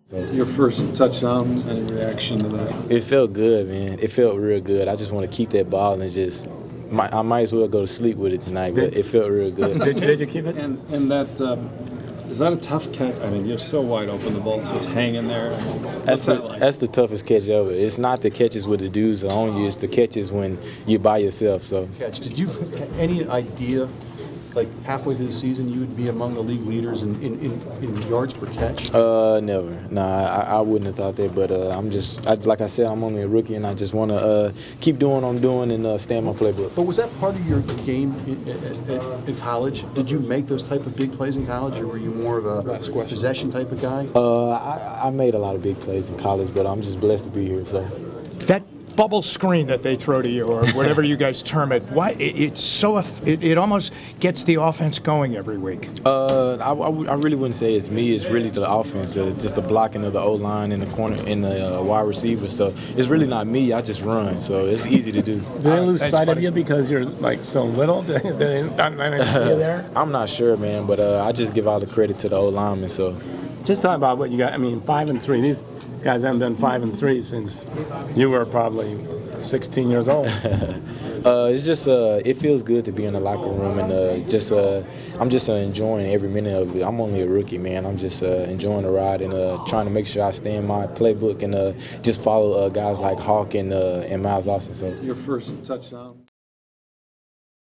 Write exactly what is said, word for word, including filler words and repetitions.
So your first touchdown, any reaction to that? It felt good, man. It felt real good. I just want to keep that ball and just I might as well go to sleep with it tonight, but it felt real good. did, did you keep it? And, and that, um, is that a tough catch? I mean, you're so wide open, the ball's just hanging there. What's That's that the, like? That's the toughest catch ever. It's not the catches with the dudes on you, it's the catches when you're by yourself. So. Catch. Did you have any idea, like halfway through the season, you would be among the league leaders in, in, in, in yards per catch? Uh, never. Nah, I, I wouldn't have thought that. But uh, I'm just, I, like I said, I'm only a rookie, and I just want to uh, keep doing what I'm doing and uh, stay in my playbook. But was that part of your game in, in, in college? Did you make those type of big plays in college, or were you more of a possession type of guy? Uh, I, I made a lot of big plays in college, but I'm just blessed to be here. So. That bubble screen that they throw to you, or whatever you guys term it, why it, it's so it, it almost gets the offense going every week. Uh, I, I, I really wouldn't say it's me. It's really the offense, uh, just the blocking of the O line in the corner in the uh, wide receiver. So it's really not me. I just run, so it's easy to do. Do they lose sight of you because you're like so little? Do they not see you there? I'm not sure, man, but uh, I just give all the credit to the O linemen. So just talk about what you got. I mean, five and three. These guys haven't done five and three since you were probably sixteen years old. uh, it's just uh, it feels good to be in the locker room, and uh, just uh, I'm just uh, enjoying every minute of it. I'm only a rookie, man. I'm just uh, enjoying the ride and uh, trying to make sure I stay in my playbook and uh, just follow uh, guys like Hawk and uh, and Miles Austin. So Your first touchdown.